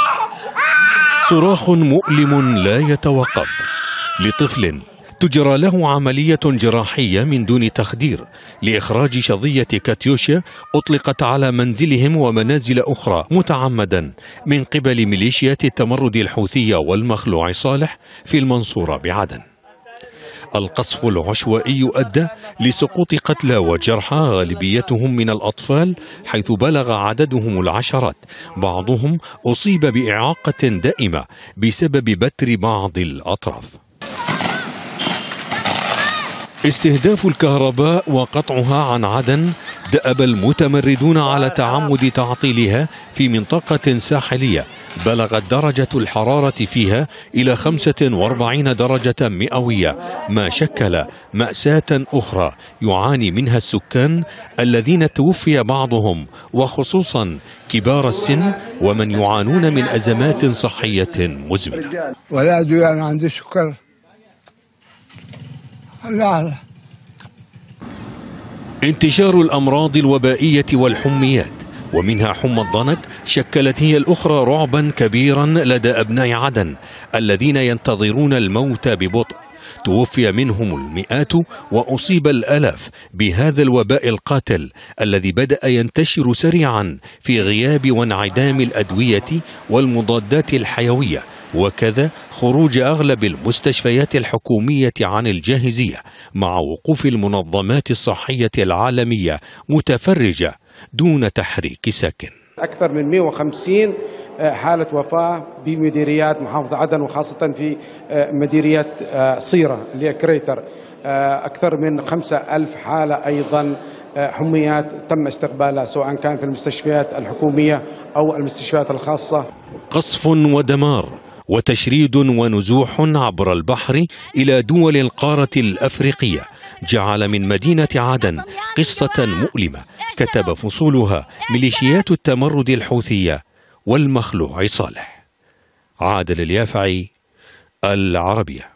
صراخ مؤلم لا يتوقف لطفل تجرى له عملية جراحية من دون تخدير لإخراج شظية كاتيوشا أطلقت على منزلهم ومنازل أخرى متعمدا من قبل ميليشيات التمرد الحوثية والمخلوع صالح في المنصورة بعدن. القصف العشوائي أدى لسقوط قتلى وجرحى غالبيتهم من الأطفال حيث بلغ عددهم العشرات، بعضهم أصيب بإعاقة دائمة بسبب بتر بعض الأطراف. استهداف الكهرباء وقطعها عن عدن دأب المتمردون على تعمد تعطيلها في منطقة ساحلية بلغت درجة الحرارة فيها إلى 45 درجة مئوية، ما شكل مأساة أخرى يعاني منها السكان الذين توفي بعضهم وخصوصا كبار السن ومن يعانون من أزمات صحية مزمنة. ولا أدري أنا عندي سكر. لا. انتشار الأمراض الوبائية والحميات ومنها حمى الضنك شكلت هي الأخرى رعبا كبيرا لدى أبناء عدن الذين ينتظرون الموت ببطء. توفي منهم المئات وأصيب الآلاف بهذا الوباء القاتل الذي بدأ ينتشر سريعا في غياب وانعدام الأدوية والمضادات الحيوية، وكذا خروج أغلب المستشفيات الحكومية عن الجاهزية مع وقوف المنظمات الصحية العالمية متفرجة دون تحريك ساكن. أكثر من 150 حالة وفاة بمديريات محافظة عدن وخاصة في مديرية صيرة اللي هي كريتر. أكثر من 5000 حالة أيضا حميات تم استقبالها سواء كان في المستشفيات الحكومية أو المستشفيات الخاصة. قصف ودمار وتشريد ونزوح عبر البحر إلى دول القارة الأفريقية جعل من مدينة عدن قصة مؤلمة كتب فصولها ميليشيات التمرد الحوثية والمخلوع صالح. عادل اليافعي، العربية.